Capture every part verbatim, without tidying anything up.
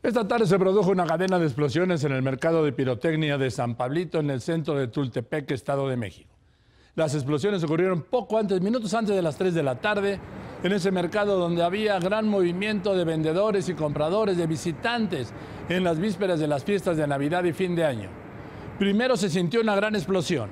Esta tarde se produjo una cadena de explosiones en el mercado de pirotecnia de San Pablito, en el centro de Tultepec, Estado de México. Las explosiones ocurrieron poco antes, minutos antes de las tres de la tarde, en ese mercado donde había gran movimiento de vendedores y compradores, de visitantes, en las vísperas de las fiestas de Navidad y fin de año. Primero se sintió una gran explosión.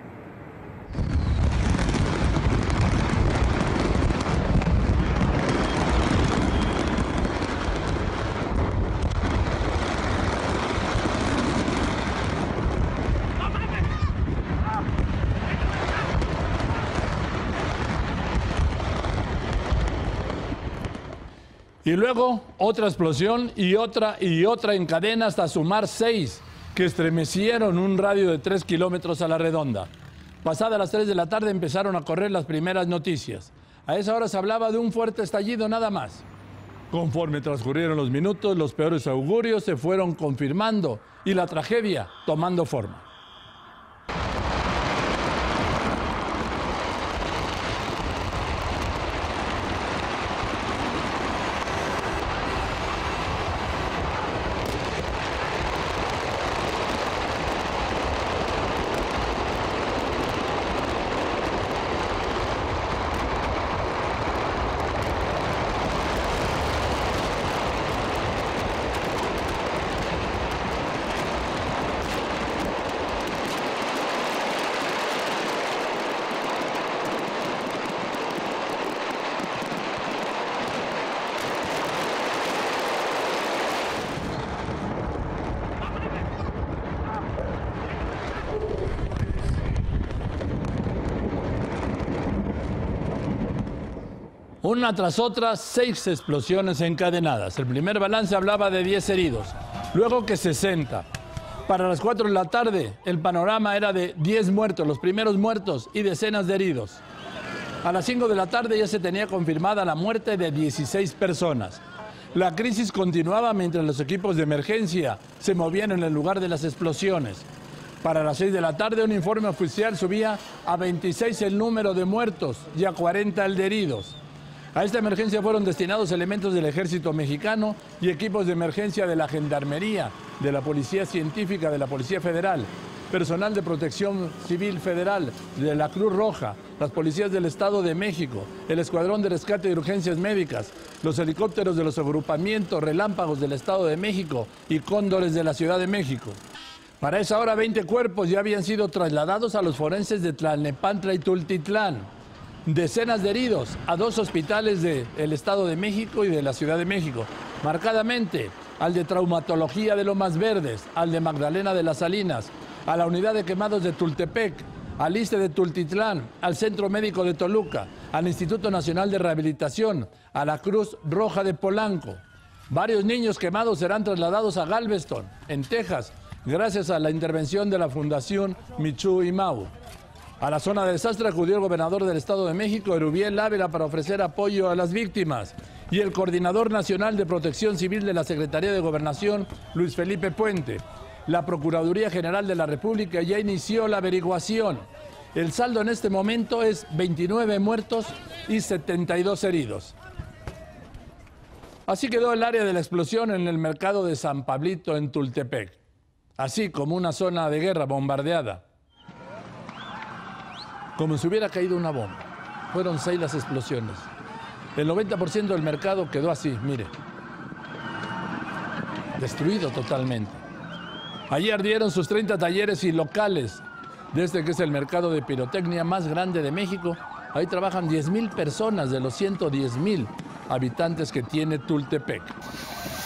Y luego otra explosión y otra y otra en cadena hasta sumar seis que estremecieron un radio de tres kilómetros a la redonda. Pasadas las tres de la tarde empezaron a correr las primeras noticias. A esa hora se hablaba de un fuerte estallido nada más. Conforme transcurrieron los minutos, los peores augurios se fueron confirmando y la tragedia tomando forma. Una tras otra, seis explosiones encadenadas. El primer balance hablaba de diez heridos, luego que sesenta. Para las cuatro de la tarde, el panorama era de diez muertos, los primeros muertos, y decenas de heridos. A las cinco de la tarde ya se tenía confirmada la muerte de dieciséis personas. La crisis continuaba mientras los equipos de emergencia se movían en el lugar de las explosiones. Para las seis de la tarde, un informe oficial subía a veintiséis el número de muertos y a cuarenta el de heridos. A esta emergencia fueron destinados elementos del Ejército Mexicano y equipos de emergencia de la Gendarmería, de la Policía Científica, de la Policía Federal, personal de Protección Civil Federal, de la Cruz Roja, las policías del Estado de México, el Escuadrón de Rescate de Urgencias Médicas, los helicópteros de los agrupamientos Relámpagos del Estado de México y Cóndores de la Ciudad de México. Para esa hora, veinte cuerpos ya habían sido trasladados a los forenses de Tlalnepantla y Tultitlán. Decenas de heridos a dos hospitales del Estado de México y de la Ciudad de México, marcadamente al de Traumatología de Lomas Verdes, al de Magdalena de las Salinas, a la Unidad de Quemados de Tultepec, al I S S S T E de Tultitlán, al Centro Médico de Toluca, al Instituto Nacional de Rehabilitación, a la Cruz Roja de Polanco. Varios niños quemados serán trasladados a Galveston, en Texas, gracias a la intervención de la Fundación Michu y Mau. A la zona de desastre acudió el gobernador del Estado de México, Erubiel Ávila, para ofrecer apoyo a las víctimas. Y el coordinador nacional de Protección Civil de la Secretaría de Gobernación, Luis Felipe Puente. La Procuraduría General de la República ya inició la averiguación. El saldo en este momento es veintinueve muertos y setenta y dos heridos. Así quedó el área de la explosión en el mercado de San Pablito, en Tultepec. Así como una zona de guerra bombardeada. Como si hubiera caído una bomba. Fueron seis las explosiones. El noventa por ciento del mercado quedó así, mire. Destruido totalmente. Allí ardieron sus treinta talleres y locales. De este que es el mercado de pirotecnia más grande de México. Ahí trabajan diez mil personas de los ciento diez mil habitantes que tiene Tultepec.